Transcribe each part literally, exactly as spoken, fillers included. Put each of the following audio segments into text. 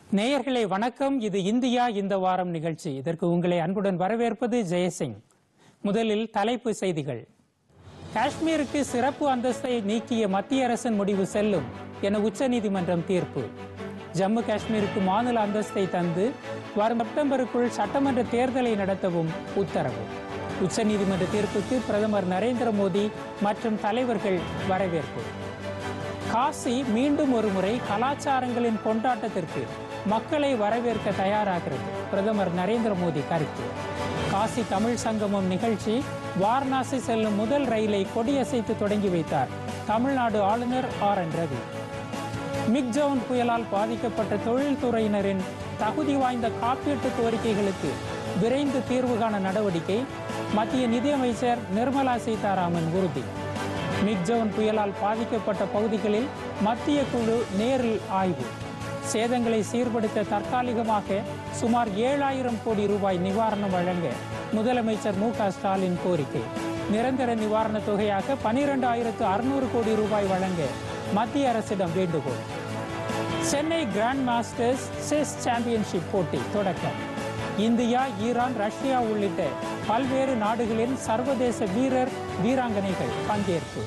நேயர்களே வணக்கம். இது இந்தியா இந்த வாரம் நிகழ்ச்சி. இதற்கு உங்களை அன்புடன் வரவேற்பது ஜெயசிங். முதலில் தலைப்பு செய்திகள். காஷ்மீருக்கு சிறப்பு அந்தஸ்தை நீக்கிய மத்திய அரசின் முடிவு செல்லும் என உச்சநீதிமன்றம் தீர்ப்பு. ஜம்மு காஷ்மீருக்கு மாநில அந்தஸ்தை தந்து வரும் செப்டம்பருக்குள் சட்டமன்ற தேர்தலை நடத்தவும் உத்தரவு. உச்சநீதிமன்ற தீர்ப்புக்கு பிரதமர் நரேந்திர மோடி மற்றும் தலைவர்கள் வரவேற்பு. காசி மீண்டும் ஒரு முறை கலாச்சாரங்களின் கொண்டாட்டத்திற்கு மக்களை வரவேற்க தயாராகிறது. பிரதமர் நரேந்திர மோடி கருத்து. காசி தமிழ் சங்கமம் நிகழ்ச்சி. வாரணாசி செல்லும் முதல் ரயிலை கொடியசைத்து தொடங்கி வைத்தார் தமிழ்நாடு ஆளுநர் ஆர் என் ரவி. மிக்ஜவுன் புயலால் பாதிக்கப்பட்ட தொழில்துறையினரின் தகுதி வாய்ந்த காப்பீட்டு கோரிக்கைகளுக்கு விரைந்து தீர்வு காண நடவடிக்கை. மத்திய நிதியமைச்சர் நிர்மலா சீதாராமன் உறுதி. மிக்ஜவுன் புயலால் பாதிக்கப்பட்ட பகுதிகளில் மத்திய குழு நேரில் ஆய்வு. சேதங்களை சீர்படுத்த தற்காலிகமாக சுமார் ஏழாயிரம் கோடி ரூபாய் நிவாரணம் வழங்க முதலமைச்சர் மு க ஸ்டாலின் கோரிக்கை. நிரந்தர நிவாரண தொகையாக பனிரெண்டு ஆயிரத்து அறுநூறு கோடி ரூபாய் வழங்க மத்திய அரசிடம் வேண்டுகோள். Chennai grand masters chess championship போட்டி தொடக்கம். இந்தியா, ஈரான், ரஷ்யா உள்ளிட்ட பல்வேறு நாடுகளின் சர்வதேச வீரர் வீராங்கனைகள் பங்கேற்பு.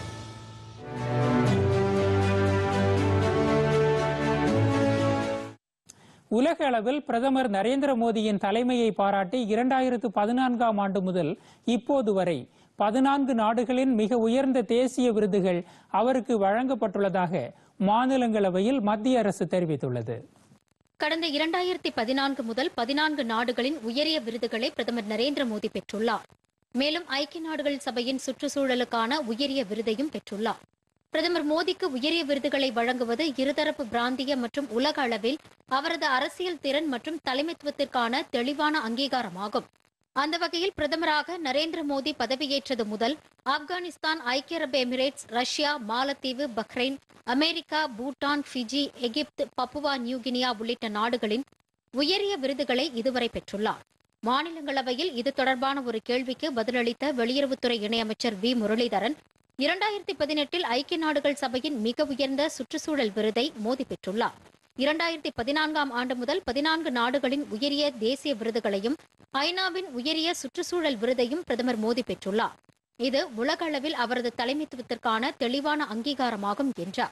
உலக அளவில் பிரதமர் நரேந்திர மோடியின் தலைமையை பாராட்டி இரண்டாயிரத்து பதினான்காம் ஆண்டு முதல் இப்போது வரை பதினான்கு நாடுகளின் மிக உயர்ந்த தேசிய விருதுகள் அவருக்கு வழங்கப்பட்டுள்ளதாக மாநிலங்களவையில் மத்திய அரசு தெரிவித்துள்ளது. கடந்த இரண்டாயிரத்தி பதினான்கு முதல் பதினான்கு நாடுகளின் உயரிய விருதுகளை பிரதமர் நரேந்திர மோடி பெற்றுள்ளார். மேலும் ஐக்கிய நாடுகள் சபையின் சுற்றுச்சூழலுக்கான உயரிய விருதையும் பெற்றுள்ளார். பிரதமர் மோடிக்கு உயரிய விருதுகளை வழங்குவது இருதரப்பு பிராந்திய மற்றும் உலக அளவில் அவரது அரசியல் திறன் மற்றும் தலைமைத்துவத்திற்கான தெளிவான அங்கீகாரமாகும். அந்த வகையில் பிரதமராக நரேந்திர மோடி பதவியேற்றது முதல் ஆப்கானிஸ்தான், ஐக்கிய அரபு எமிரேட்ஸ், ரஷ்யா, மாலத்தீவு, பஹ்ரைன், அமெரிக்கா, பூட்டான், ஃபிஜி, எகிப்து, பப்புவா நியூகினியா உள்ளிட்ட நாடுகளின் உயரிய விருதுகளை இதுவரை பெற்றுள்ளார். மாநிலங்களவையில் இது தொடர்பான ஒரு கேள்விக்கு பதிலளித்த வெளியுறவுத்துறை இணையமைச்சர் வி முரளிதரன், இரண்டாயிரத்தி பதினெட்டில் ஐக்கிய நாடுகள் சபையின் மிக உயர்ந்த சுற்றுச்சூழல் விருதை மோடி பெற்றுள்ளார். இரண்டாயிரத்தி பதினான்காம் ஆண்டு முதல் பதினான்கு நாடுகளின் உயரிய தேசிய விருதுகளையும் ஐநாவின் உயரிய சுற்றுச்சூழல் விருதையும் பிரதமர் மோடி பெற்றுள்ளார். இது உலக அளவில் அவரது தலைமைத்துவத்திற்கான தெளிவான அங்கீகாரமாகும் என்றார்.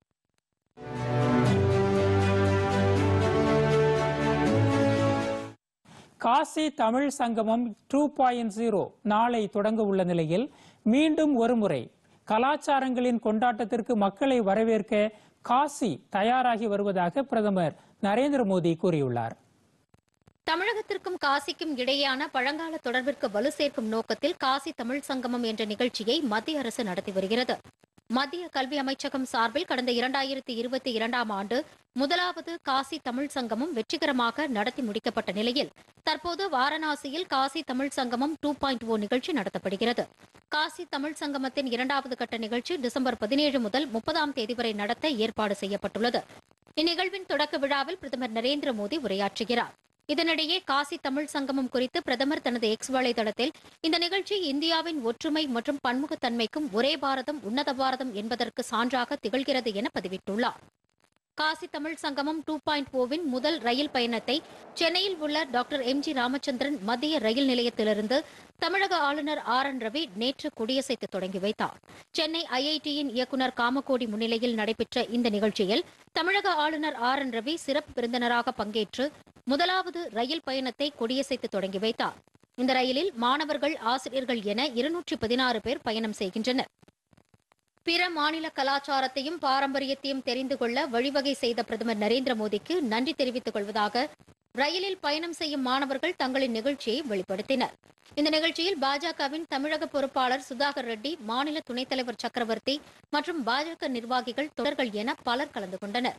காசி தமிழ் சங்கமம் டூ பாயிண்ட் ஜீரோ நாளை தொடங்க உள்ள நிலையில் மீண்டும் ஒருமுறை கலாச்சாரங்களின் கொண்டாட்டத்திற்கு மக்களை வரவேற்க காசி தயாராகி வருவதாக பிரதமர் நரேந்திர மோடி கூறியுள்ளார். தமிழகத்திற்கும் காசிக்கும் இடையேயான பழங்கால தொடர்பிற்கு வலு சேர்க்கும் நோக்கத்தில் காசி தமிழ் சங்கமம் என்ற நிகழ்ச்சியை மத்திய அரசு நடத்தி வருகிறது. மத்திய கல்வி அமைச்சகம் சார்பில் கடந்த இரண்டாயிரத்தி இருபத்தி இரண்டாம் ஆண்டு முதலாவது காசி தமிழ் சங்கமம் வெற்றிகரமாக நடத்தி முடிக்கப்பட்ட நிலையில் தற்போது வாரணாசியில் காசி தமிழ் சங்கமம் டூ பாயிண்ட் ஓ நிகழ்ச்சி நடத்தப்படுகிறது. காசி தமிழ் சங்கமத்தின் இரண்டாவது கட்ட நிகழ்ச்சி டிசம்பர் பதினேழு முதல் முப்பதாம் தேதி வரை நடத்த ஏற்பாடு செய்யப்பட்டுள்ளது. இந்நிகழ்வின் தொடக்க விழாவில் பிரதமர் நரேந்திர மோடி உரையாற்றுகிறார். இதனிடையே காசி தமிழ் சங்கமம் குறித்து பிரதமர் தனது எக்ஸ் வலைதளத்தில் இந்த நிகழ்ச்சி இந்தியாவின் ஒற்றுமை மற்றும் பன்முகத்தன்மைக்கும் ஒரே பாரதம் உன்னத பாரதம் என்பதற்கு சான்றாக திகழ்கிறது என பதிவிட்டுள்ளார். காசி தமிழ் சங்கமம் டூ பாயிண்ட் ஓவின் முதல் ரயில் பயணத்தை சென்னையில் உள்ள டாக்டர் எம் ஜி ராமச்சந்திரன் மத்திய ரயில் நிலையத்திலிருந்து தமிழக ஆளுநர் ஆர் என் ரவி நேற்று கொடியசைத்து தொடங்கி வைத்தார். சென்னை ஐ ஐ டியின் இயக்குநர் காமகோடி முன்னிலையில் நடைபெற்ற இந்த நிகழ்ச்சியில் தமிழக ஆளுநர் ஆர் என் ரவி சிறப்பு விருந்தினராக பங்கேற்று முதலாவது ரயில் பயணத்தை கொடியசைத்து தொடங்கி வைத்தார். இந்த ரயிலில் மாணவர்கள், ஆசிரியர்கள் என இருநூற்றி பதினாறு பேர் பயணம் செய்கின்றனர். பிற மாநில கலாச்சாரத்தையும் பாரம்பரியத்தையும் தெரிந்து கொள்ள வழிவகை செய்த பிரதமர் நரேந்திர மோடிக்கு நன்றி தெரிவித்துக் கொள்வதாக ரயிலில் பயணம் செய்யும் மாணவர்கள் தங்களின் நிகழ்ச்சியை வெளிப்படுத்தினர். இந்த நிகழ்ச்சியில் பாஜகவின் தமிழக பொறுப்பாளர் சுதாகர் ரெட்டி, மாநில துணைத் தலைவர் சக்கரவர்த்தி மற்றும் பாஜக நிர்வாகிகள், தொண்டர்கள் என பலர் கலந்து கொண்டனர்.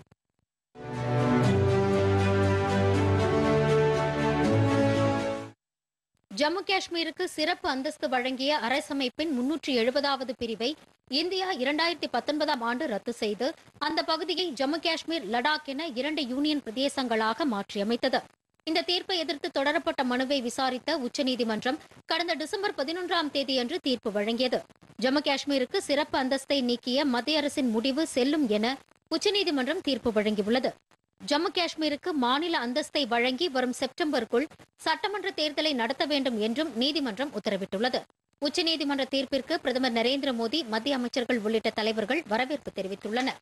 ஜம்மு காஷ்மீருக்கு சிறப்பு அந்தஸ்து வழங்கிய அரசமைப்பின் முன்னூற்றி எழுபதாவது பிரிவை இந்தியா இரண்டாயிரத்தி பத்தொன்பதாம் ஆண்டு ரத்து செய்து அந்த பகுதியை ஜம்மு காஷ்மீர், லடாக் என இரண்டு யூனியன் பிரதேசங்களாக மாற்றியமைத்தது. இந்த தீர்ப்பை எதிர்த்து தொடரப்பட்ட மனுவை விசாரித்த உச்சநீதிமன்றம் கடந்த டிசம்பர் பதினொன்றாம் தேதியன்று தீர்ப்பு வழங்கியது. ஜம்மு காஷ்மீருக்கு சிறப்பு அந்தஸ்தை நீக்கிய மத்திய அரசின் முடிவு செல்லும் என உச்சநீதிமன்றம் தீர்ப்பு வழங்கியுள்ளது. ஜம்மு காஷ்மீருக்கு மாநில அந்தஸ்தை வழங்கி வரும் செப்டம்பருக்குள் சட்டமன்ற தேர்தலை நடத்த வேண்டும் என்றும் நீதிமன்றம் உத்தரவிட்டுள்ளது. உச்சநீதிமன்ற தீர்ப்பிற்கு பிரதமர் நரேந்திர மோடி, மத்திய அமைச்சர்கள் உள்ளிட்ட தலைவர்கள் வரவேற்பு தெரிவித்துள்ளனர்.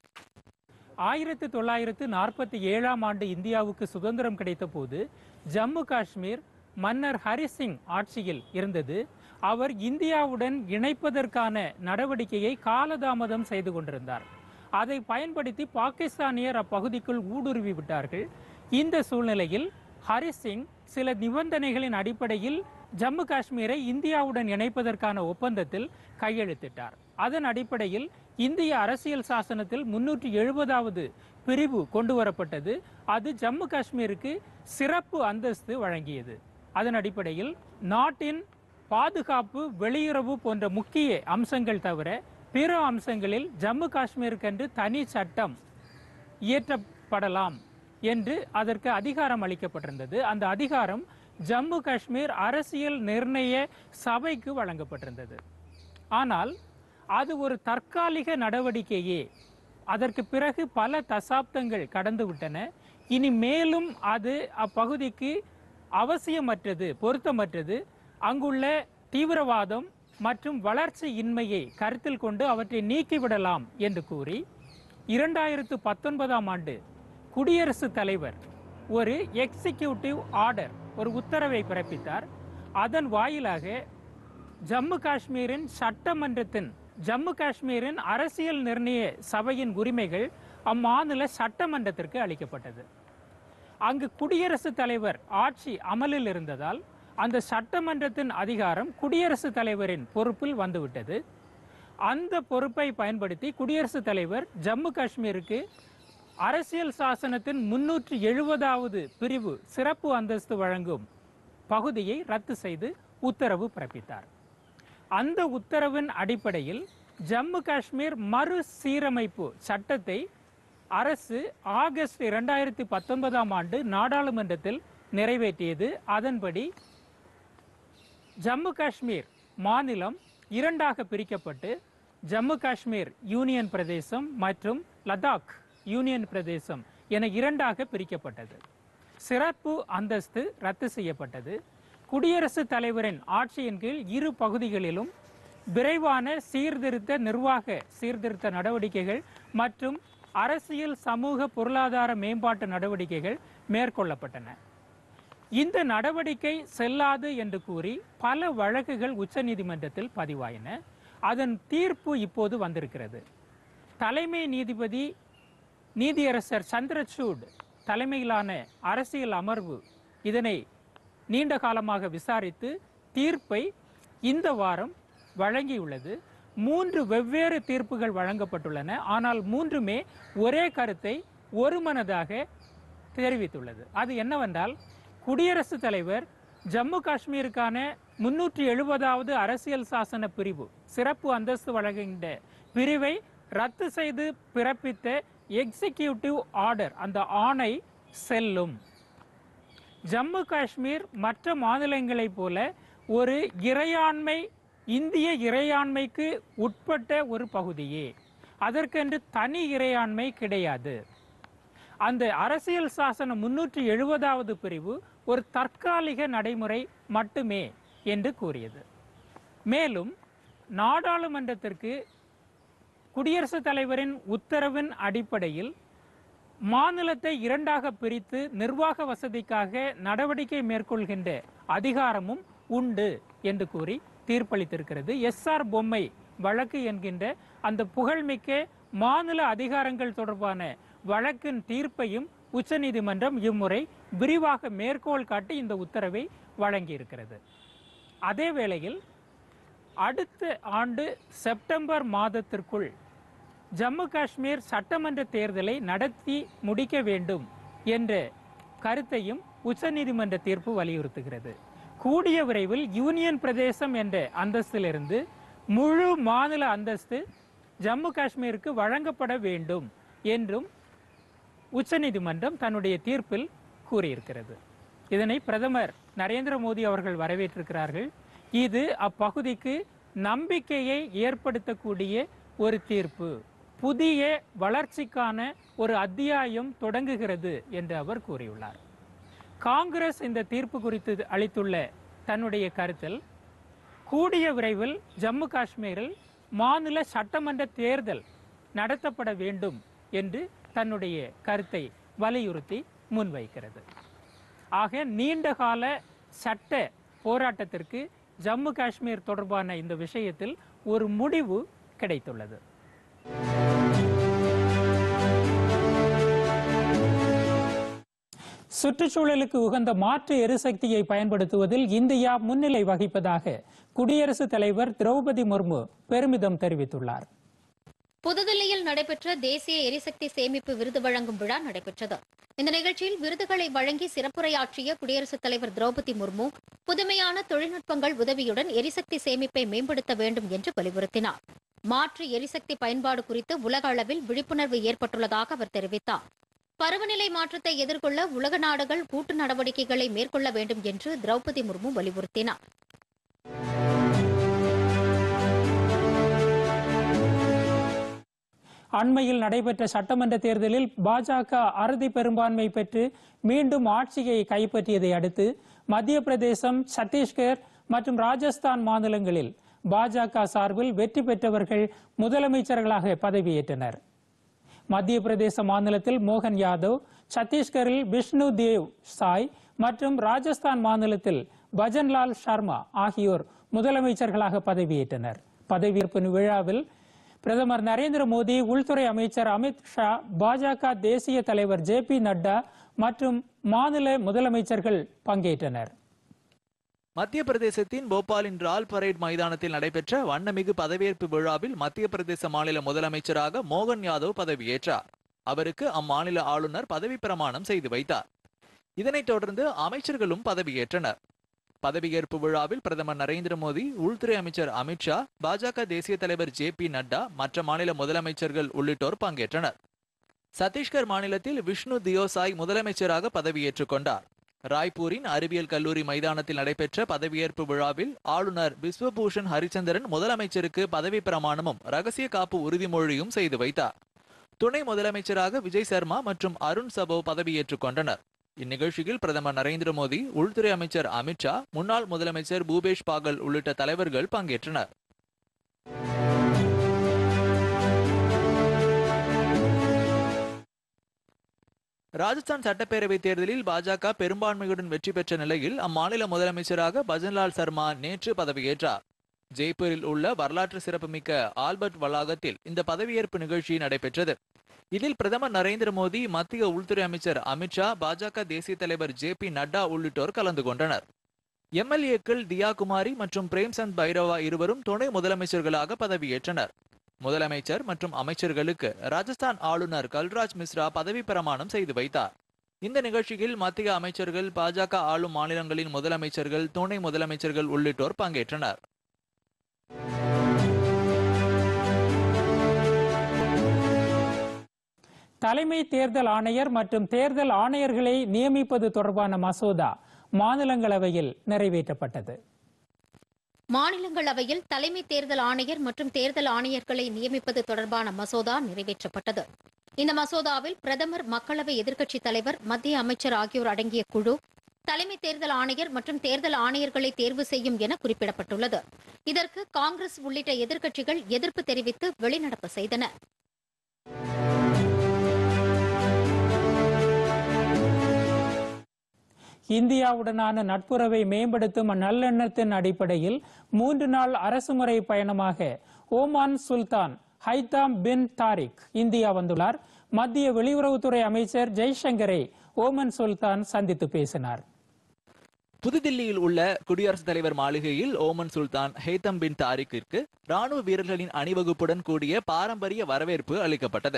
ஆயிரத்தி தொள்ளாயிரத்து நாற்பத்தி ஏழாம் ஆண்டு இந்தியாவுக்கு சுதந்திரம் கிடைத்த போது ஜம்மு காஷ்மீர் மன்னர் ஹரிசிங் ஆட்சியில் இருந்தது. அவர் இந்தியாவுடன் இணைப்பதற்கான நடவடிக்கையை காலதாமதம் செய்து கொண்டிருந்தார். அதை பயன்படுத்தி பாகிஸ்தானியர் அப்பகுதிக்குள் ஊடுருவி விட்டார்கள். இந்த சூழ்நிலையில் ஹரிசிங் சில நிபந்தனைகளின் அடிப்படையில் ஜம்மு காஷ்மீரை இந்தியாவுடன் இணைப்பதற்கான ஒப்பந்தத்தில் கையெழுத்திட்டார். அதன் அடிப்படையில் இந்திய அரசியல் சாசனத்தில் முன்னூற்றி எழுபதாவது பிரிவு கொண்டு வரப்பட்டது. அது ஜம்மு காஷ்மீருக்கு சிறப்பு அந்தஸ்து வழங்கியது. அதன் அடிப்படையில் நாட்டின் பாதுகாப்பு, வெளியுறவு போன்ற முக்கிய அம்சங்கள் தவிர பிற அம்சங்களில் ஜம்மு காஷ்மீருக்கென்று தனி சட்டம் இயற்றப்படலாம் என்று அதற்கு அதிகாரம் அளிக்கப்பட்டிருந்தது. அந்த அதிகாரம் ஜம்மு காஷ்மீர் அரசியல் நிர்ணய சபைக்கு வழங்கப்பட்டிருந்தது. ஆனால் அது ஒரு தற்காலிக நடவடிக்கையே. அதற்கு பிறகு பல தசாப்தங்கள் கடந்து விட்டன. இனி மேலும் அது அப்பகுதிக்கு அவசியமற்றது, பொருத்தமற்றது. அங்குள்ள தீவிரவாதம் மற்றும் வளர்ச்சி இன்மையை கருத்தில் கொண்டு அவற்றை நீக்கிவிடலாம் என்று கூறி இரண்டாயிரத்து பத்தொன்பதாம் ஆண்டு குடியரசுத் தலைவர் ஒரு எக்ஸிக்யூட்டிவ் ஆர்டர், ஒரு உத்தரவை பிறப்பித்தார். அதன் வாயிலாக ஜம்மு காஷ்மீரின் சட்டமன்றத்தின் ஜம்மு காஷ்மீரின் அரசியல் நிர்ணய சபையின் உரிமைகள் அம்மாநில சட்டமன்றத்திற்கு அளிக்கப்பட்டது. அங்கு குடியரசுத் தலைவர் ஆட்சி அமலில் இருந்ததால் அந்த சட்டமன்றத்தின் அதிகாரம் குடியரசுத் தலைவரின் பொறுப்பில் வந்துவிட்டது. அந்த பொறுப்பை பயன்படுத்தி குடியரசுத் தலைவர் ஜம்மு காஷ்மீருக்கு அரசியல் சாசனத்தின் முன்னூற்றி எழுபதாவது பிரிவு சிறப்பு அந்தஸ்து வழங்கும் பகுதியை ரத்து செய்து உத்தரவு பிறப்பித்தார். அந்த உத்தரவின் அடிப்படையில் ஜம்மு காஷ்மீர் மறுசீரமைப்பு சட்டத்தை அரசு ஆகஸ்ட் இரண்டாயிரத்தி பத்தொன்பதாம் ஆண்டு நாடாளுமன்றத்தில் நிறைவேற்றியது. அதன்படி ஜம்மு காஷ்மீர் மாநிலம் இரண்டாக பிரிக்கப்பட்டு ஜம்மு காஷ்மீர் யூனியன் பிரதேசம் மற்றும் லடாக் யூனியன் பிரதேசம் என இரண்டாக பிரிக்கப்பட்டது. சிறப்பு அந்தஸ்து ரத்து செய்யப்பட்டது. குடியரசுத் தலைவரின் ஆட்சியின் கீழ் இரு பகுதிகளிலும் விரைவான சீர்திருத்த நிர்வாக சீர்திருத்த நடவடிக்கைகள் மற்றும் அரசியல், சமூக, பொருளாதார மேம்பாட்டு நடவடிக்கைகள் மேற்கொள்ளப்பட்டன. இந்த நடவடிக்கை செல்லாது என்று கூறி பல வழக்குகள் உச்சநீதிமன்றத்தில் பதிவாயின. அதன் தீர்ப்பு இப்போது வந்திருக்கிறது. தலைமை நீதிபதி நீதியரசர் சந்திரசூட் தலைமையிலான அரசியல் அமர்வு இதனை நீண்ட காலமாக விசாரித்து தீர்ப்பை இந்த வாரம் வழங்கியுள்ளது. மூன்று வெவ்வேறு தீர்ப்புகள் வழங்கப்பட்டுள்ளன. ஆனால் மூன்றுமே ஒரே கருத்தை ஒருமனதாக தெரிவித்துள்ளது. அது என்னவென்றால், குடியரசுத் தலைவர் ஜம்மு காஷ்மீருக்கான முன்னூற்றி எழுபதாவது அரசியல் சாசன பிரிவு சிறப்பு அந்தஸ்து வழங்குகின்ற பிரிவை ரத்து செய்து பிறப்பித்த எக்ஸிக்யூட்டிவ் ஆர்டர், அந்த ஆணை செல்லும். ஜம்மு காஷ்மீர் மற்ற மாநிலங்களைப் போல ஒரு இறையாண்மை, இந்திய இறையாண்மைக்கு உட்பட்ட ஒரு பகுதியே. அதற்கென்று தனி இறையாண்மை கிடையாது. அந்த அரசியல் சாசனம் முன்னூற்றி எழுபதாவது பிரிவு ஒரு தற்காலிக நடைமுறை மட்டுமே என்று கூறியது. மேலும் நாடாளுமன்றத்திற்கு குடியரசுத் தலைவரின் உத்தரவின் அடிப்படையில் மாநிலத்தை இரண்டாக பிரித்து நிர்வாக வசதிக்காக நடவடிக்கை மேற்கொள்கின்ற அதிகாரமும் உண்டு என்று கூறி தீர்ப்பளித்திருக்கிறது. எஸ் ஆர் பொம்மை வழக்கு என்கின்ற அந்த புகழ்மிக்க மாநில அதிகாரங்கள் தொடர்பான வழக்கின் தீர்ப்பையும் உச்சநீதிமன்றம் இம்முறை விரிவாக மேற்கோள் காட்டி இந்த உத்தரவை வழங்கியிருக்கிறது. அதே வேளையில் அடுத்த ஆண்டு செப்டம்பர் மாதத்திற்குள் ஜம்மு காஷ்மீர் சட்டமன்ற தேர்தலை நடத்தி முடிக்க வேண்டும் என்ற கருத்தையும் உச்சநீதிமன்ற தீர்ப்பு வலியுறுத்துகிறது. கூடிய விரைவில் யூனியன் பிரதேசம் என்ற அந்தஸ்திலிருந்து முழு மாநில அந்தஸ்து ஜம்மு காஷ்மீருக்கு வழங்கப்பட வேண்டும் என்றும் உச்சநீதிமன்றம் தன்னுடைய தீர்ப்பில் கூறியிருக்கிறது. இதனை பிரதமர் நரேந்திர மோடி அவர்கள் வரவேற்றிருக்கிறார்கள். இது அப்பகுதிக்கு நம்பிக்கையை ஏற்படுத்தக்கூடிய ஒரு தீர்ப்பு, புதிய வளர்ச்சிக்கான ஒரு அத்தியாயம் தொடங்குகிறது என்று அவர் கூறியுள்ளார். காங்கிரஸ் இந்த தீர்ப்பு குறித்து அளித்துள்ள தன்னுடைய கருத்தில் கூடிய விரைவில் ஜம்மு காஷ்மீரில் மாநில சட்டமன்ற தேர்தல் நடத்தப்பட வேண்டும் என்று தன்னுடைய கருத்தை வலியுறுத்தி முன்வைக்கிறது. ஆக நீண்டகால சட்ட போராட்டத்திற்கு ஜம்மு காஷ்மீர் தொடர்பான இந்த விஷயத்தில் ஒரு முடிவு கிடைத்துள்ளது. சுற்றுச்சூழலுக்கு உகந்த மாற்று எரிசக்தியை பயன்படுத்துவதில் இந்தியா முன்னிலை வகிப்பதாக குடியரசுத் தலைவர் திரௌபதி முர்மு பெருமிதம் தெரிவித்துள்ளார். புதுதில்லியில் நடைபெற்ற தேசிய எரிசக்தி சேமிப்பு விருது வழங்கும் விழா நடைபெற்றது. இந்த நிகழ்ச்சியில் விருதுகளை வழங்கி சிறப்புரையாற்றிய குடியரசுத் தலைவர் திரௌபதி முர்மு புதுமையான தொழில்நுட்பங்கள் உதவியுடன் எரிசக்தி சேமிப்பை மேம்படுத்த வேண்டும் என்று வலியுறுத்தினார். மாற்று எரிசக்தி பயன்பாடு குறித்து உலக அளவில் விழிப்புணர்வு ஏற்பட்டுள்ளதாக அவர் தெரிவித்தார். பருவநிலை மாற்றத்தை எதிர்கொள்ள உலக நாடுகள் கூட்டு நடவடிக்கைகளை மேற்கொள்ள வேண்டும் என்று திரௌபதி முர்மு வலியுறுத்தினார். அண்மையில் நடைபெற்ற சட்டமன்ற தேர்தலில் பாஜக அறுதி பெரும்பான்மை பெற்று மீண்டும் ஆட்சியை கைப்பற்றியதை அடுத்து மத்திய பிரதேசம், சத்தீஸ்கர் மற்றும் ராஜஸ்தான் மாநிலங்களில் பாஜக சார்பில் வெற்றி பெற்றவர்கள் முதலமைச்சர்களாக பதவியேற்றனர். மத்திய பிரதேச மாநிலத்தில் மோகன் யாதவ், சத்தீஸ்கரில் விஷ்ணு தேவ் சாய் மற்றும் ராஜஸ்தான் மாநிலத்தில் பஜன்லால் சர்மா ஆகியோர் முதலமைச்சர்களாக பதவியேற்றனர். பதவியேற்பு விழாவில் பிரதமர் நரேந்திர மோடி, உள்துறை அமைச்சர் அமித் ஷா, பாஜக தேசிய தலைவர் ஜே பி நட்டா மற்றும் மாநில முதலமைச்சர்கள் பங்கேற்றனர். மத்திய பிரதேசத்தின் போபாலின் ரால் பரேட் மைதானத்தில் நடைபெற்ற வண்ணமிகு பதவியேற்பு விழாவில் மத்திய பிரதேச மாநில முதலமைச்சராக மோகன் யாதவ் பதவியேற்றார். அவருக்கு அம்மாநில ஆளுநர் பதவி பிரமாணம் செய்து வைத்தார். இதனைத் தொடர்ந்து அமைச்சர்களும் பதவியேற்றனர். பதவியேற்பு விழாவில் பிரதமர் நரேந்திர மோடி, உள்துறை அமைச்சர் அமித் ஷா, பாஜக தேசிய தலைவர் ஜே பி நட்டா, மற்ற மாநில முதலமைச்சர்கள் உள்ளிட்டோர் பங்கேற்றனர். சத்தீஸ்கர் மாநிலத்தில் விஷ்ணு தியோசாய் முதலமைச்சராக பதவியேற்றுக் கொண்டார். ராய்ப்பூரின் அறிவியல் கல்லூரி மைதானத்தில் நடைபெற்ற பதவியேற்பு விழாவில் ஆளுநர் பிஸ்வபூஷன் ஹரிச்சந்திரன் முதலமைச்சருக்கு பதவி பிரமாணமும் ரகசிய காப்பு உறுதிமொழியும் செய்து வைத்தார். துணை முதலமைச்சராக விஜய் சர்மா மற்றும் அருண் சபோ பதவியேற்றுக் கொண்டனர். இந்நிகழ்ச்சியில் பிரதமர் நரேந்திர மோடி, உள்துறை அமைச்சர் அமித் ஷா, முன்னாள் முதலமைச்சர் பூபேஷ் பாகல் உள்ளிட்ட தலைவர்கள் பங்கேற்றனர். ராஜஸ்தான் சட்டப்பேரவை தேர்தலில் பாஜக பெரும்பான்மையுடன் வெற்றி பெற்ற நிலையில் அம்மாநில முதலமைச்சராக பஜன்லால் சர்மா நேற்று பதவியேற்றார். ஜெய்ப்பூரில் உள்ள வரலாற்று சிறப்புமிக்க ஆல்பர்ட் வளாகத்தில் இந்த பதவியேற்பு நிகழ்ச்சி நடைபெற்றது. இதில் பிரதமர் நரேந்திர மோடி, மத்திய உள்துறை அமைச்சர் அமித் ஷா, பாஜக தேசிய தலைவர் ஜே பி நட்டா உள்ளிட்டோர் கலந்து கொண்டனர். எம்எல்ஏக்கள் தியா குமாரி மற்றும் பிரேம்சந்த் பைரவா இருவரும் துணை முதலமைச்சர்களாக பதவியேற்றனர். முதலமைச்சர் மற்றும் அமைச்சர்களுக்கு ராஜஸ்தான் ஆளுநர் கல்ராஜ் மிஸ்ரா பதவி பிரமாணம் செய்து வைத்தார். இந்த நிகழ்ச்சியில் மத்திய அமைச்சர்கள், பாஜக ஆளும் மாநிலங்களின் முதலமைச்சர்கள், துணை முதலமைச்சர்கள் உள்ளிட்டோர் பங்கேற்றனர். தலைமை தேர்தல் ஆணையர் மற்றும் தேர்தல் ஆணையர்களை நியமிப்பது தொடர்பான மசோதா மாநிலங்களவையில் நிறைவேற்றப்பட்டது. மாநிலங்களவையில் தலைமை தேர்தல் ஆணையர் மற்றும் தேர்தல் ஆணையர்களை நியமிப்பது தொடர்பான மசோதா நிறைவேற்றப்பட்டது. இந்த மசோதாவில் பிரதமர், மக்களவை எதிர்க்கட்சித் தலைவர், மத்திய அமைச்சர் ஆகியோர் அடங்கிய குழு தலைமை தேர்தல் ஆணையர் மற்றும் தேர்தல் ஆணையர்களை தேர்வு செய்யும் என குறிப்பிடப்பட்டுள்ளது. இதற்கு காங்கிரஸ் உள்ளிட்ட எதிர்க்கட்சிகள் எதிர்ப்பு தெரிவித்து வெளிநடப்பு செய்தன. இந்தியாவுடனான நட்புறவை மேம்படுத்தும் நல்லெண்ணத்தின் அடிப்படையில் மூன்று நாள் அரசுமுறை பயணமாக ஓமான் சுல்தான் ஹைத்தாம் பின் தாரிக் இந்தியா வந்துள்ளார். மத்திய வெளியுறவுத்துறை அமைச்சர் ஜெய்சங்கரை ஓமன் சுல்தான் சந்தித்து பேசினார். புதுதில்லியில் உள்ள குடியரசுத் தலைவர் மாளிகையில் ஓமன் சுல்தான் ஹைத்தம் பின் தாரிக்கிற்கு ராணுவ வீரர்களின் அணிவகுப்புடன் கூடிய பாரம்பரிய வரவேற்பு அளிக்கப்பட்டது.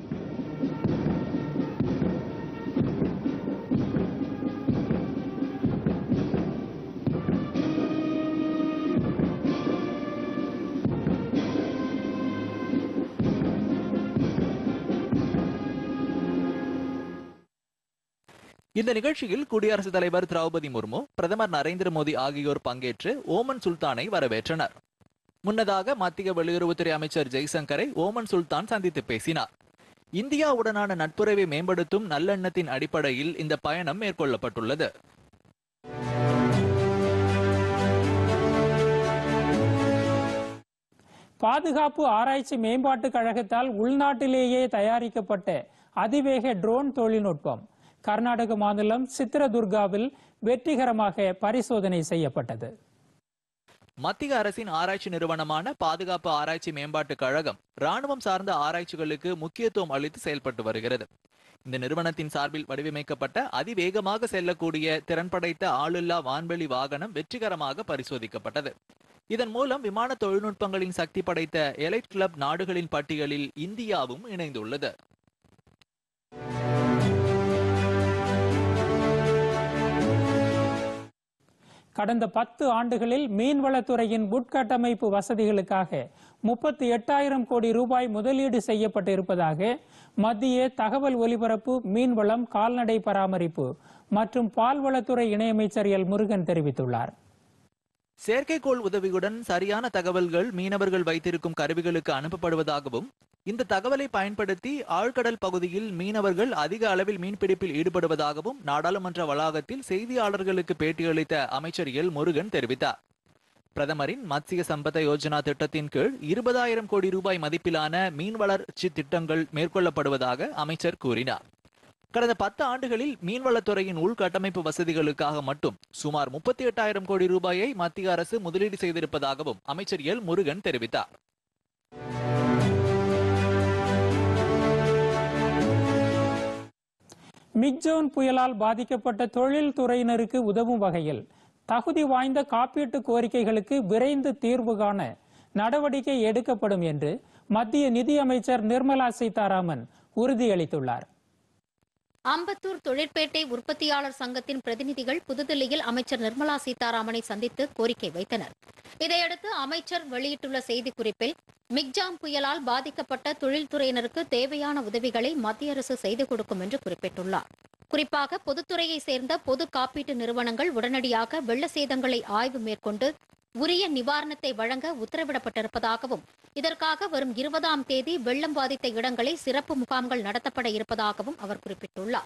இந்த நிகழ்ச்சியில் குடியரசுத் தலைவர் திரௌபதி முர்மு, பிரதமர் நரேந்திர மோடி ஆகியோர் பங்கேற்று ஓமன் சுல்தானை வரவேற்றனர். முன்னதாக மத்திய வெளியுறவுத்துறை அமைச்சர் ஜெய்சங்கரை ஓமன் சுல்தான் சந்தித்து பேசினார். இந்தியாவுடனான நட்புறவை மேம்படுத்தும் நல்லெண்ணத்தின் அடிப்படையில் இந்த பயணம் மேற்கொள்ளப்பட்டுள்ளது. பாதுகாப்பு ஆராய்ச்சி மேம்பாட்டு கழகத்தால் உள்நாட்டிலேயே தயாரிக்கப்பட்ட அதிவேக ட்ரோன் தொழில்நுட்பம் கர்நாடக மாநிலம் சித்ரதுர்காவில் வெற்றிகரமாக பரிசோதனை செய்யப்பட்டது. மத்திய அரசின் ஆராய்ச்சி நிறுவனமான பாதுகாப்பு ஆராய்ச்சி மேம்பாட்டு கழகம் ராணுவம் சார்ந்த ஆராய்ச்சிகளுக்கு முக்கியத்துவம் அளித்து செயல்பட்டு வருகிறது. இந்த நிறுவனத்தின் சார்பில் வடிவமைக்கப்பட்ட அதிவேகமாக செல்லக்கூடிய திறன் படைத்த ஆளில்லா வான்வெளி வாகனம் வெற்றிகரமாக பரிசோதிக்கப்பட்டது. இதன் மூலம் விமான தொழில்நுட்பங்களின் சக்தி படைத்த எலைட் கிளப் நாடுகளின் பட்டியலில் இந்தியாவும் இணைந்துள்ளது. கடந்த பத்து ஆண்டுகளில் மீன்வளத்துறையின் உட்கட்டமைப்பு வசதிகளுக்காக முப்பத்தி எட்டாயிரம் கோடி ரூபாய் முதலீடு செய்யப்பட்டிருப்பதாக மத்திய தகவல் ஒலிபரப்பு, மீன்வளம், கால்நடை பராமரிப்பு மற்றும் பால்வளத்துறை இணையமைச்சர் எல் முருகன் தெரிவித்துள்ளார். செயற்கைக்கோள் உதவியுடன் சரியான தகவல்கள் மீனவர்கள் வைத்திருக்கும் கருவிகளுக்கு அனுப்பப்படுவதாகவும், இந்த தகவலை பயன்படுத்தி ஆழ்கடல் பகுதியில் மீனவர்கள் அதிக அளவில் மீன்பிடிப்பில் ஈடுபடுவதாகவும் நாடாளுமன்ற வளாகத்தில் செய்தியாளர்களுக்கு பேட்டியளித்த அமைச்சர் எல் முருகன் தெரிவித்தார். பிரதமரின் மத்ஸ்ய சம்பத யோஜனா திட்டத்தின் கீழ் இருபதாயிரம் கோடி ரூபாய் மதிப்பிலான மீன் வளர்ச்சி திட்டங்கள் மேற்கொள்ளப்படுவதாக அமைச்சர் கூறினார். கடந்த பத்து ஆண்டுகளில் மீன்வளத்துறையின் உள்கட்டமைப்பு வசதிகளுக்காக மட்டும் சுமார் முப்பத்தி எட்டாயிரம் கோடி ரூபாயை மத்திய அரசு முதலீடு செய்திருப்பதாகவும் அமைச்சர் எல் முருகன் தெரிவித்தார். மிக்ஜோன் புயலால் பாதிக்கப்பட்ட தொழில் துறையினருக்கு உதவும் வகையில் தகுதி வாய்ந்த காப்பீட்டு கோரிக்கைகளுக்கு விரைந்து தீர்வு காண நடவடிக்கை எடுக்கப்படும் என்று மத்திய நிதியமைச்சர் நிர்மலா சீதாராமன் உறுதியளித்துள்ளார். அம்பத்தூர் தொழிற்பேட்டை உற்பத்தியாளர் சங்கத்தின் பிரதிநிதிகள் புதுதில்லியில் அமைச்சர் நிர்மலா சீதாராமனை சந்தித்து கோரிக்கை வைத்தனர். இதையடுத்து அமைச்சர் வெளியிட்டுள்ள செய்திக்குறிப்பில், மிக்ஜாம் புயலால் பாதிக்கப்பட்ட தொழில்துறையினருக்கு தேவையான உதவிகளை மத்திய அரசு செய்து கொடுக்கும் என்று குறிப்பிட்டுள்ளார். குறிப்பாக பொதுத்துறையை சேர்ந்த பொது காப்பீட்டு நிறுவனங்கள் உடனடியாக வெள்ள சேதங்களை ஆய்வு மேற்கொண்டு உரிய நிவாரணத்தை வழங்க உத்தரவிடப்பட்டிருப்பதாகவும், இதற்காக வரும் இருபதாம் தேதி வெள்ளம் பாதித்த இடங்களில் சிறப்பு முகாம்கள் நடத்தப்பட இருப்பதாகவும் அவர் குறிப்பிட்டுள்ளார்.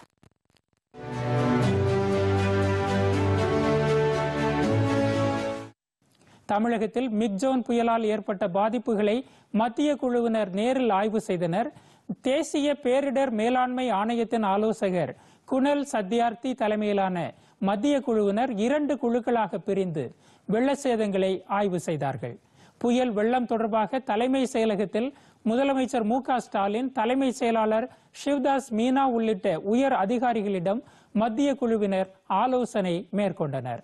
தமிழகத்தில் மிக்ஜோன் புயலால் ஏற்பட்ட பாதிப்புகளை மத்திய குழுவினர் நேரில் ஆய்வு செய்தனர். தேசிய பேரிடர் மேலாண்மை ஆணையத்தின் ஆலோசகர் குணல் சத்யார்த்தி தலைமையிலான மத்திய குழுவினர் இரண்டு குழுக்களாக பிரிந்து வெள்ள சேதங்களை ஆய்வு செய்தார்கள். புயல் வெள்ளம் தொடர்பாக தலைமை செயலகத்தில் முதலமைச்சர் மு க ஸ்டாலின், தலைமை செயலாளர் சிவ்தாஸ் மீனா உள்ளிட்ட உயர் அதிகாரிகளிடம் மத்திய குழுவினர் ஆலோசனை மேற்கொண்டனர்.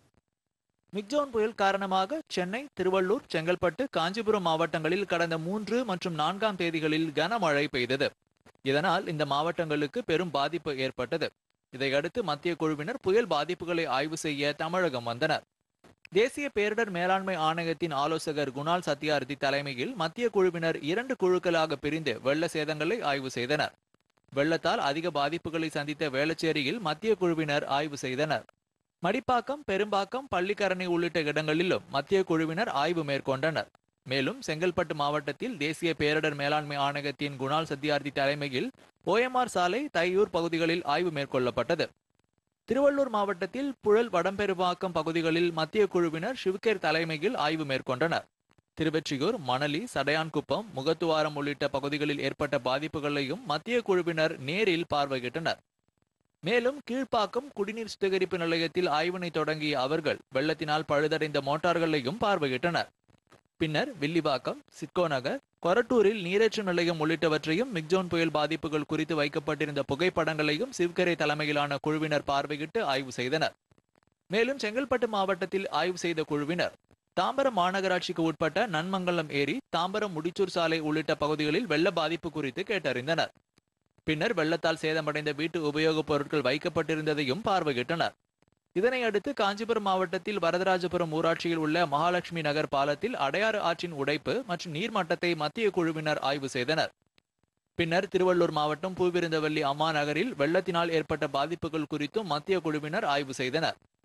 மிக்ஜோன் புயல் காரணமாக சென்னை, திருவள்ளூர், செங்கல்பட்டு, காஞ்சிபுரம் மாவட்டங்களில் கடந்த மூன்று மற்றும் நான்காம் தேதிகளில் கனமழை பெய்தது. இதனால் இந்த மாவட்டங்களுக்கு பெரும் பாதிப்பு ஏற்பட்டது. இதையடுத்து மத்திய குழுவினர் புயல் பாதிப்புகளை ஆய்வு செய்ய தமிழகம் வந்தனர். தேசிய பேரிடர் மேலாண்மை ஆணையத்தின் ஆலோசகர் குணால் சத்யார்த்தி தலைமையில் மத்திய குழுவினர் இரண்டு குழுக்களாக பிரிந்து வெள்ள சேதங்களை ஆய்வு செய்தனர். வெள்ளத்தால் அதிக பாதிப்புகளை சந்தித்த வேளச்சேரியில் மத்திய குழுவினர் ஆய்வு செய்தனர். மடிப்பாக்கம், பெரும்பாக்கம், பள்ளிக்கரணை உள்ளிட்ட இடங்களிலும் மத்திய குழுவினர் ஆய்வு மேற்கொண்டனர். மேலும் செங்கல்பட்டு மாவட்டத்தில் தேசிய பேரிடர் மேலாண்மை ஆணையத்தின் குணால் சத்யார்த்தி தலைமையில் ஓஎம்ஆர் சாலை, தையூர் பகுதிகளில் ஆய்வு மேற்கொள்ளப்பட்டது. திருவள்ளூர் மாவட்டத்தில் புழல், வடம்பெரும்பாக்கம் பகுதிகளில் மத்திய குழுவினர் சிவகேர் தலைமையில் ஆய்வு மேற்கொண்டனர். திருவெற்றியூர், மணலி, சடையான்குப்பம், முகத்துவாரம் உள்ளிட்ட பகுதிகளில் ஏற்பட்ட பாதிப்புகளையும் மத்திய குழுவினர் நேரில் பார்வையிட்டனர். மேலும் கீழ்ப்பாக்கம் குடிநீர் சுத்திகரிப்பு நிலையத்தில் ஆய்வினை தொடங்கிய அவர்கள் வெள்ளத்தினால் பழுதடைந்த மோட்டார்களையும் பார்வையிட்டனர். பின்னர் வில்லிவாக்கம், சிட்கோ நகர், கொரட்டூரில் நீரேற்று நிலையம் உள்ளிட்டவற்றையும் மிக்ஜோன் புயல் பாதிப்புகள் குறித்து வைக்கப்பட்டிருந்த புகைப்படங்களையும் சிவகரை தலைமையிலான குழுவினர் பார்வையிட்டு ஆய்வு செய்தனர். மேலும் செங்கல்பட்டு மாவட்டத்தில் ஆய்வு செய்த குழுவினர் தாம்பரம் மாநகராட்சிக்கு உட்பட்ட நன்மங்கலம் ஏரி, தாம்பரம் முடிச்சூர் சாலை உள்ளிட்ட பகுதிகளில் வெள்ள பாதிப்பு குறித்து கேட்டறிந்தனர். பின்னர் வெள்ளத்தால் சேதமடைந்த வீட்டு உபயோகப் பொருட்கள் வைக்கப்பட்டிருந்ததையும் பார்வையிட்டனர். இதனையடுத்து காஞ்சிபுரம் மாவட்டத்தில் வரதராஜபுரம் ஊராட்சியில் உள்ள மகாலட்சுமி நகர் பாலத்தில் அடையாறு ஆற்றின் உடைப்பு மற்றும் நீர்மட்டத்தை மத்திய குழுவினர் ஆய்வு செய்தனர். பின்னர் திருவள்ளூர் மாவட்டம் பூவிருந்தவல்லி அம்மா நகரில் வெள்ளத்தினால் ஏற்பட்ட பாதிப்புகள் குறித்தும் மத்திய குழுவினர் ஆய்வு செய்தனர்.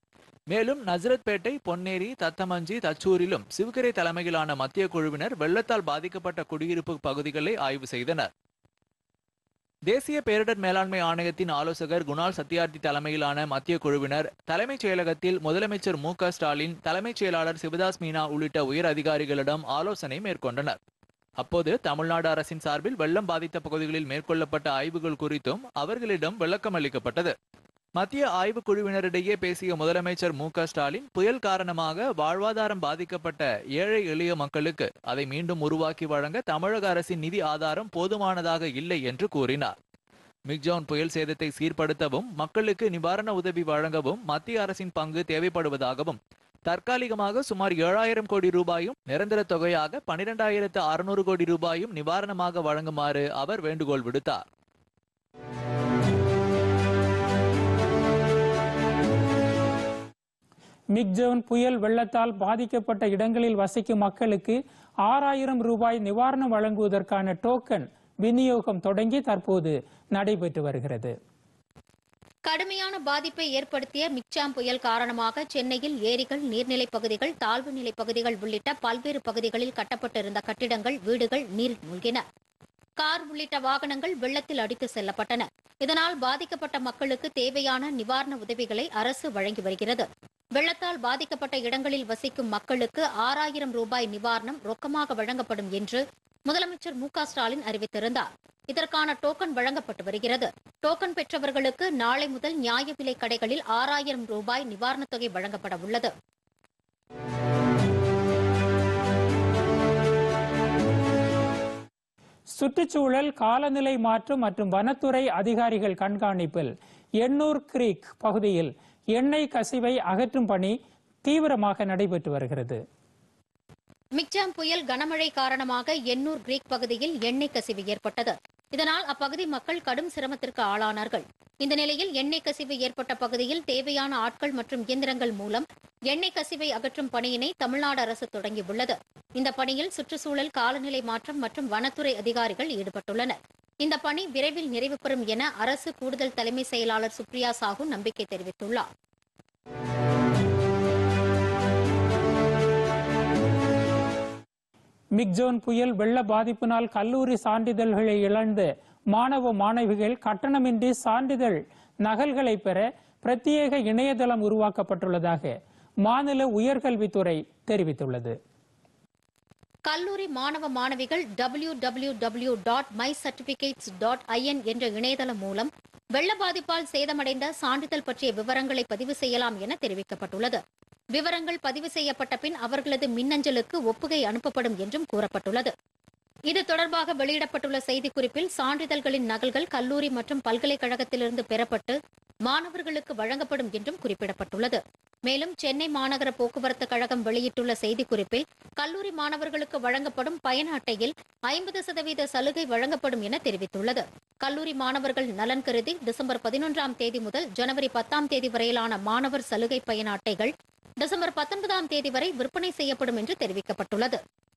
மேலும் நசரத்பேட்டை, பொன்னேரி, தத்தமஞ்சி, தச்சூரிலும் சிவகரை தலைமையிலான மத்திய குழுவினர் வெள்ளத்தால் பாதிக்கப்பட்ட குடியிருப்பு பகுதிகளை ஆய்வு செய்தனர். தேசிய பேரிடர் மேலாண்மை ஆணையத்தின் ஆலோசகர் குணால் சத்யார்த்தி தலைமையிலான மத்திய குழுவினர் தலைமைச் செயலகத்தில் முதலமைச்சர் மு க ஸ்டாலின், தலைமைச் செயலாளர் சிவதாஸ் மீனா உள்ளிட்ட உயர் அதிகாரிகளிடம் ஆலோசனை மேற்கொண்டனர். அப்போது தமிழ்நாடு அரசின் சார்பில் வெள்ளம் பாதித்த பகுதிகளில் மேற்கொள்ளப்பட்ட ஆய்வுகள் குறித்தும் அவர்களிடம் விளக்கம் அளிக்கப்பட்டது. மத்திய ஆய்வு குழுவினரிடையே பேசிய முதலமைச்சர் மு க ஸ்டாலின், புயல் காரணமாக வாழ்வாதாரம் பாதிக்கப்பட்ட ஏழை எளிய மக்களுக்கு அதை மீண்டும் உருவாக்கி வழங்க தமிழக அரசின் நிதி ஆதாரம் போதுமானதாக இல்லை என்று கூறினார். மிக்ஜான் புயல் சேதத்தை சீர்படுத்தவும் மக்களுக்கு நிவாரண உதவி வழங்கவும் மத்திய அரசின் பங்கு தேவைப்படுவதாகவும், தற்காலிகமாக சுமார் ஏழாயிரம் கோடி ரூபாயும் நிரந்தர தொகையாக பனிரெண்டாயிரத்து அறுநூறு கோடி ரூபாயும் நிவாரணமாக வழங்குமாறு அவர் வேண்டுகோள் விடுத்தார். மிக்ஜான் புயல் வெள்ளத்தால் பாதிக்கப்பட்ட இடங்களில் வசிக்கும் மக்களுக்கு ஆறாயிரம் ரூபாய் நிவாரணம் வழங்குவதற்கான டோக்கன் விநியோகம் தொடங்கி தற்போது நடைபெற்று வருகிறது. கடுமையான பாதிப்பை ஏற்படுத்திய மிக்ஜாம் புயல் காரணமாக சென்னையில் ஏரிகள், நீர்நிலைப் பகுதிகள், தாழ்வு நிலைப் பகுதிகள் உள்ளிட்ட பல்வேறு பகுதிகளில் கட்டப்பட்டிருந்த கட்டிடங்கள், வீடுகள் நீரில் மூழ்கின. கார் உள்ளிட்ட வாகனங்கள் வெள்ளத்தில் அடித்து செல்லப்பட்டன. இதனால் பாதிக்கப்பட்ட மக்களுக்கு தேவையான நிவாரண உதவிகளை அரசு வழங்கி வருகிறது. வெள்ளத்தால் பாதிக்கப்பட்ட இடங்களில் வசிக்கும் மக்களுக்கு ஆறாயிரம் ரூபாய் நிவாரணம் ரொக்கமாக வழங்கப்படும் என்று முதலமைச்சர் மு க ஸ்டாலின் அறிவித்திருந்தார். இதற்கான டோக்கன் வழங்கப்பட்டு வருகிறது. டோக்கன் பெற்றவர்களுக்கு நாளை முதல் நியாய விலை கடைகளில் ஆறாயிரம் ரூபாய் நிவாரணத் தொகை வழங்கப்பட உள்ளது. சுற்றுச்சூழல், காலநிலை மாற்றம் மற்றும் வனத்துறை அதிகாரிகள் கண்காணிப்பில் எண்ணூர் கிரீக் பகுதியில் எண்ணெய் கசிவை அகற்றும் பணி தீவிரமாக நடைபெற்று வருகிறது. மிக்ஜாம் புயல் கனமழை காரணமாக எண்ணூர் கிரீக் பகுதியில் எண்ணெய் கசிவு ஏற்பட்டது. இதனால் அப்பகுதி மக்கள் கடும் சிரமத்திற்கு ஆளானார்கள். இந்த நிலையில் எண்ணெய் கசிவு ஏற்பட்ட பகுதியில் தேவையான ஆட்கள் மற்றும் இயந்திரங்கள் மூலம் எண்ணெய் கசிவை அகற்றும் பணியினை தமிழ்நாடு அரசு தொடங்கியுள்ளது. இந்த பணியில் சுற்றுச்சூழல், காலநிலை மாற்றம் மற்றும் வனத்துறை அதிகாரிகள் ஈடுபட்டுள்ளனர். இந்த பணி விரைவில் நிறைவு பெறும் என அரசு கூடுதல் தலைமை செயலாளர் சுப்ரியா சாஹூ நம்பிக்கை தெரிவித்துள்ளார். மிக்ஜான் புயல் வெள்ள பாதிப்பினால் கல்லூரி சான்றிதழ்களை இழந்த மாணவ மாணவிகள் கட்டணமின்றி சான்றிதழ் நகல்களை பெற பிரத்யேக இணையதளம் உருவாக்கப்பட்டுள்ளதாக மாநில உயர்கல்வித்துறை தெரிவித்துள்ளது. கல்லூரி மாணவ மாணவிகள் W W W dot my certificates dot IN என்ற இணையதளம் மூலம் வெள்ள பாதிப்பால் சேதமடைந்த சான்றிதழ் பற்றிய விவரங்களை பதிவு செய்யலாம் என தெரிவிக்கப்பட்டுள்ளது. விவரங்கள் பதிவு செய்யப்பட்ட பின் அவர்களது மின்னஞ்சலுக்கு ஒப்புகை அனுப்பப்படும் என்றும் கூறப்பட்டுள்ளது. இது தொடர்பாக வெளியிடப்பட்டுள்ள செய்திக்குறிப்பில் சான்றிதழ்களின் நகல்கள் கல்லூரி மற்றும் பல்கலைக்கழகத்திலிருந்து பெறப்பட்டு மாணவர்களுக்கு வழங்கப்படும் என்றும் குறிப்பிடப்பட்டுள்ளது. மேலும் சென்னை மாநகர போக்குவரத்து கழகம் வெளியிட்டுள்ள செய்திக்குறிப்பில் கல்லூரி மாணவர்களுக்கு வழங்கப்படும் பயண அட்டையில் ஐம்பது சதவீத சலுகை வழங்கப்படும் என தெரிவித்துள்ளது. கல்லூரி மாணவர்கள் நலன் கருதி டிசம்பர் பதினொன்றாம் தேதி முதல் ஜனவரி பத்தாம் தேதி வரையிலான மாணவர் சலுகை பயண அட்டைகள் டிசம்பர் பத்தொன்பதாம் தேதி வரை விற்பனை செய்யப்படும் என்று தெரிவிக்கப்பட்டுள்ளது.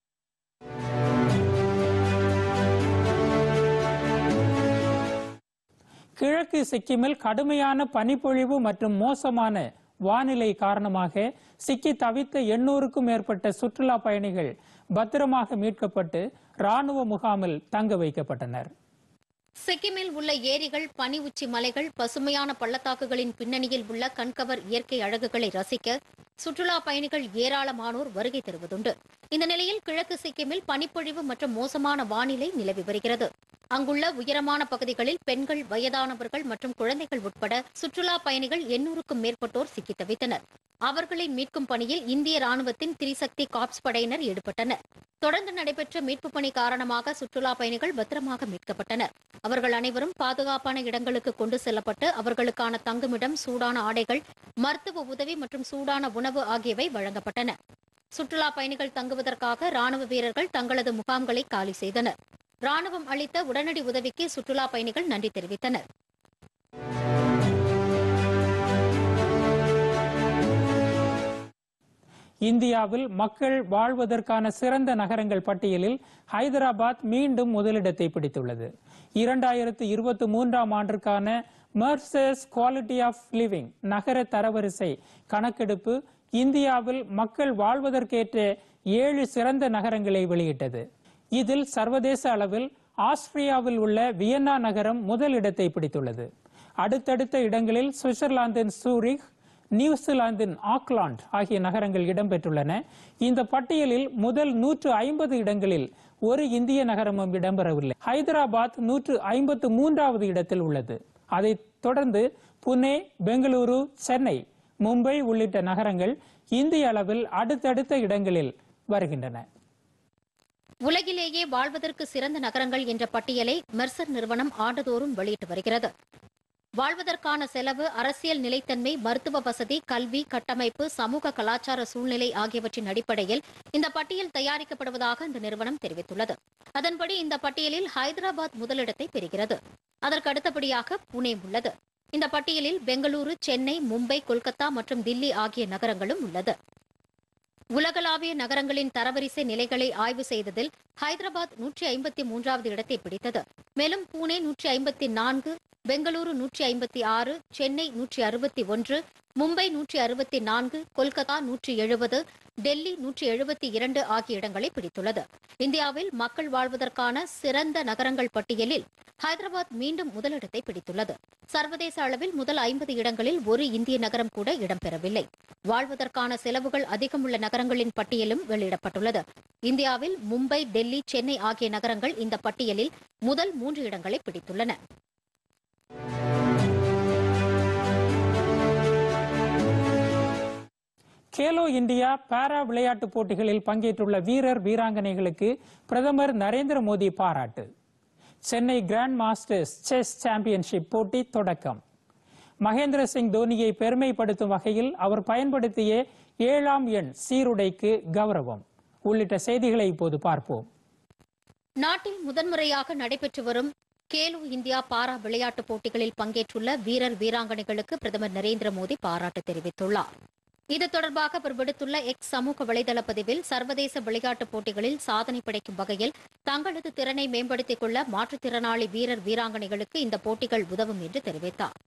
கிழக்கு சிக்கிமில் கடுமையான பனிப்பொழிவு மற்றும் மோசமான வானிலை காரணமாக சிக்கி தவித்த எண்ணூறுக்கும் மேற்பட்ட சுற்றுலா பயணிகள் பத்திரமாக மீட்கப்பட்டு ராணுவ முகாமில் தங்க வைக்கப்பட்டனர். சிக்கிமில் உள்ள ஏரிகள், பனி உச்சி மலைகள், பசுமையான பள்ளத்தாக்குகளின் பின்னணியில் உள்ள கண்கவர் இயற்கை அழகுகளை ரசிக்க சுற்றுலா பயணிகள் ஏராளமானோர் வருகை தருவதுண்டு. இந்த நிலையில் கிழக்கு சிக்கிமில் பனிப்பொழிவு மற்றும் மோசமான வானிலை நிலவி வருகிறது. அங்குள்ள உயரமான பகுதிகளில் பெண்கள், வயதானவர்கள் மற்றும் குழந்தைகள் உட்பட சுற்றுலா பயணிகள் எண்ணூறுக்கும் மேற்பட்டோர் சிக்கி தவித்தனர். அவர்களை மீட்கும் பணியில் இந்திய ராணுவத்தின் திரிசக்தி காப்ஸ் படையினர் ஈடுபட்டனர். தொடர்ந்து நடைபெற்ற மீட்பு பணி காரணமாக சுற்றுலா பயணிகள் பத்திரமாக மீட்கப்பட்டனர். அவர்கள் அனைவரும் பாதுகாப்பான இடங்களுக்கு கொண்டு செல்லப்பட்டு அவர்களுக்கான தங்குமிடம், சூடான ஆடைகள், மருத்துவ உதவி மற்றும் சூடான உணவு ஆகியவை வழங்கப்பட்டன. சுற்றுலா பயணிகள் தங்குவதற்காக ராணுவ வீரர்கள் தங்களது முகாம்களை காலி செய்தனர். ராணுவம் அளித்த உடனடி உதவிக்கு சுற்றுலா பயணிகள் நன்றி தெரிவித்தனர். இந்தியாவில் மக்கள் வாழ்வதற்கான சிறந்த நகரங்கள் பட்டியலில் ஹைதராபாத் மீண்டும் முதலிடத்தை பிடித்துள்ளது. இரண்டாயிரத்து இருபத்தி மூன்றாம் ஆண்டிற்கான மெர்சர்ஸ் குவாலிட்டி ஆஃப் லிவிங் நகர தரவரிசை கணக்கெடுப்பு இந்தியாவில் மக்கள் வாழ்வதற்கேற்ற ஏழு சிறந்த நகரங்களை வெளியிட்டது. இதில் சர்வதேச அளவில் ஆஸ்திரியாவில் உள்ள வியன்னா நகரம் முதல் இடத்தை பிடித்துள்ளது. அடுத்தடுத்த இடங்களில் சுவிட்சர்லாந்தின் சூரிக், நியூசிலாந்தின் ஆக்லாந்து ஆகிய நகரங்கள் இடம்பெற்றுள்ளன. இந்த பட்டியலில் முதல் நூற்று ஐம்பது இடங்களில் ஒரு இந்திய நகரமும் இடம்பெறவில்லை. ஹைதராபாத் நூற்று ஐம்பத்து மூன்றாவது இடத்தில் உள்ளது. அதைத் தொடர்ந்து புனே, பெங்களூரு, சென்னை, மும்பை உள்ளிட்ட நகரங்கள் இந்திய அளவில் அடுத்தடுத்த இடங்களில் வருகின்றன. உலகிலேயே வாழ்வதற்கு சிறந்த நகரங்கள் என்ற பட்டியலை மெர்சர் நிறுவனம் ஆண்டுதோறும் வெளியிட்டு வருகிறது. வாழ்வதற்கான செலவு, அரசியல் நிலைத்தன்மை, மருத்துவ வசதி, கல்வி, கட்டமைப்பு, சமூக கலாச்சார சூழ்நிலை ஆகியவற்றின் அடிப்படையில் இந்த பட்டியல் தயாரிக்கப்படுவதாக இந்த நிறுவனம் தெரிவித்துள்ளது. அதன்படி இந்த பட்டியலில் ஹைதராபாத் முதலிடத்தை பெறுகிறது. அதற்கு அடுத்தபடியாக புனே உள்ளது. இந்த பட்டியலில் பெங்களூரு, சென்னை, மும்பை, கொல்கத்தா மற்றும் தில்லி ஆகிய நகரங்களும் உள்ளது. உலகளாவிய நகரங்களின் தரவரிசை நிலைகளை ஆய்வு செய்ததில் ஹைதராபாத் நூற்றி ஐம்பத்தி மூன்றாவது இடத்தை பிடித்தது. மேலும் புனே நூற்றி ஐம்பத்தி நான்கு, பெங்களூரு நூற்றி ஐம்பத்தி ஆறு, சென்னை நூற்றி அறுபத்தி ஒன்று, மும்பை நூற்றி அறுபத்தி நான்கு, கொல்கத்தா நூற்றி எழுபது, டெல்லி நூற்றி எழுபத்தி இரண்டு ஆகிய இடங்களை பிடித்துள்ளது. இந்தியாவில் மக்கள் வாழ்வதற்கான சிறந்த நகரங்கள் பட்டியலில் ஹைதராபாத் மீண்டும் முதலிடத்தை பிடித்துள்ளது. சர்வதேச அளவில் முதல் ஐம்பது இடங்களில் ஒரு இந்திய நகரம் கூட இடம்பெறவில்லை. வாழ்வதற்கான செலவுகள் அதிகம் உள்ள நகரங்களின் பட்டியலும் வெளியிடப்பட்டுள்ளது. இந்தியாவில் மும்பை, டெல்லி, சென்னை ஆகிய நகரங்கள் இந்த பட்டியலில் முதல் மூன்று இடங்களை பிடித்துள்ளன. கேலோ இந்தியா பாரா விளையாட்டுப் போட்டிகளில் பங்கேற்றுள்ள வீரர் வீராங்கனைகளுக்கு பிரதமர் நரேந்திர மோடி பாராட்டு. Chennai grand masters chess championship போட்டி தொடக்கம். மகேந்திர சிங் தோனியை பெருமைப்படுத்தும் வகையில் அவர் பயன்படுத்திய ஏழாம் எண் சீருடைக்கு கௌரவம் உள்ளிட்ட செய்திகளை இப்போது பார்ப்போம். நாட்டில் முதன்முறையாக நடைபெற்று வரும் கேலோ இந்தியா பாரா விளையாட்டுப் போட்டிகளில் பங்கேற்றுள்ள வீரர் வீராங்கனைகளுக்கு பிரதமர் நரேந்திர மோடி பாராட்டு தெரிவித்துள்ளார். இது தொடர்பாக அவர் விடுத்துள்ள எக்ஸ் சமூக வலைதள பதிவில் சர்வதேச விளையாட்டுப் போட்டிகளில் சாதனை படைக்கும் வகையில் தங்களது திறனை மேம்படுத்திக் கொள்ள மாற்றுத்திறனாளி வீரர் வீராங்கனைகளுக்கு இந்த போட்டிகள் உதவும் என்று தெரிவித்தார்.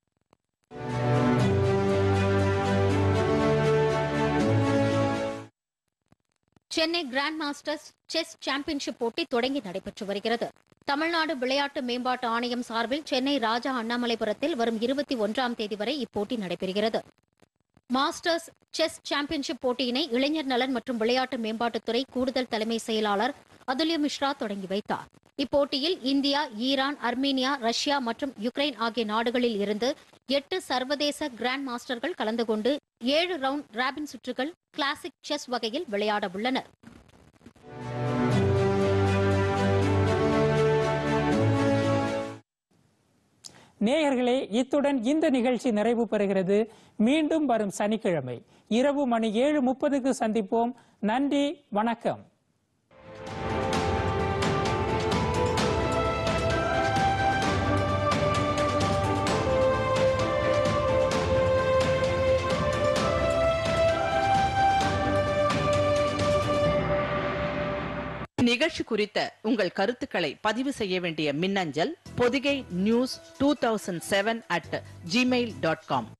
Chennai grand masters chess championship போட்டி தொடங்கி நடைபெற்று வருகிறது. தமிழ்நாடு விளையாட்டு மேம்பாட்டு ஆணையம் சார்பில் சென்னை ராஜா அண்ணாமலைபுரத்தில் வரும் இருபத்தி ஒன்றாம் தேதி வரை இப்போட்டி நடைபெறுகிறது. மாஸ்டர்ஸ் செஸ் சாம்பியன்ஷிப் போட்டியினை இளைஞர் நலன் மற்றும் விளையாட்டு மேம்பாட்டுத்துறை கூடுதல் தலைமை செயலாளர் அதுல்ய மிஸ்ரா தொடங்கி வைத்தார். இப்போட்டியில் இந்தியா, ஈரான், அர்மீனியா, ரஷ்யா மற்றும் யுக்ரைன் ஆகிய நாடுகளில் இருந்து எட்டு சர்வதேச கிராண்ட் மாஸ்டர்கள் கலந்து கொண்டு ஏழு ரவுண்ட் ராபின் சுற்றுகள் கிளாசிக் செஸ் வகையில் விளையாட உள்ளனர். நேயர்களே, இத்துடன் இந்த நிகழ்ச்சி நிறைவு பெறுகிறது. மீண்டும் வரும் சனிக்கிழமை இரவு மணி ஏழு முப்பதுக்கு சந்திப்போம். நன்றி, வணக்கம். நிகழ்ச்சி குறித்த உங்கள் கருத்துக்களை பதிவு செய்ய வேண்டிய மின்னஞ்சல் Podhigai news two thousand seven at Gmail dot com.